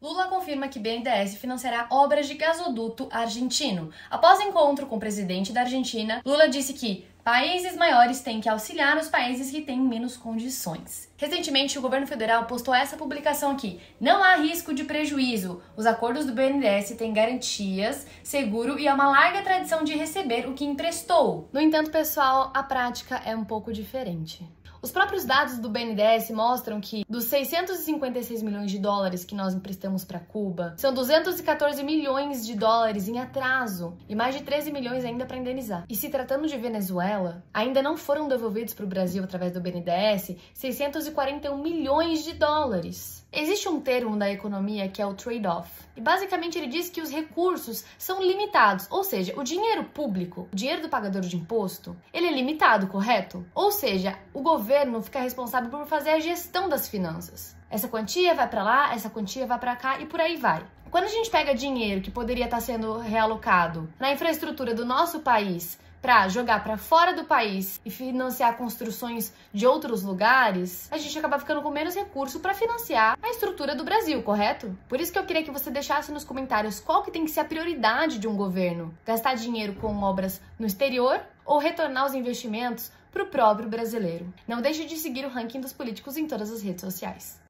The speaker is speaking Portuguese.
Lula confirma que BNDES financiará obras de gasoduto argentino. Após encontro com o presidente da Argentina, Lula disse que países maiores têm que auxiliar os países que têm menos condições. Recentemente, o governo federal postou essa publicação aqui. Não há risco de prejuízo. Os acordos do BNDES têm garantias, seguro e há uma larga tradição de receber o que emprestou. No entanto, pessoal, a prática é um pouco diferente. Os próprios dados do BNDES mostram que dos 656 milhões de dólares que nós emprestamos para Cuba, são 214 milhões de dólares em atraso e mais de 13 milhões ainda para indenizar. E se tratando de Venezuela, ainda não foram devolvidos para o Brasil através do BNDES 641 milhões de dólares. Existe um termo da economia que é o trade-off. E basicamente ele diz que os recursos são limitados, ou seja, o dinheiro público, o dinheiro do pagador de imposto, ele é limitado, correto? Ou seja, o governo fica responsável por fazer a gestão das finanças. Essa quantia vai para lá, essa quantia vai para cá e por aí vai. Quando a gente pega dinheiro que poderia estar sendo realocado na infraestrutura do nosso país para jogar para fora do país e financiar construções de outros lugares, a gente acaba ficando com menos recurso para financiar a estrutura do Brasil, correto? Por isso que eu queria que você deixasse nos comentários qual que tem que ser a prioridade de um governo: gastar dinheiro com obras no exterior ou retornar os investimentos para o próprio brasileiro. Não deixe de seguir o ranking dos políticos em todas as redes sociais.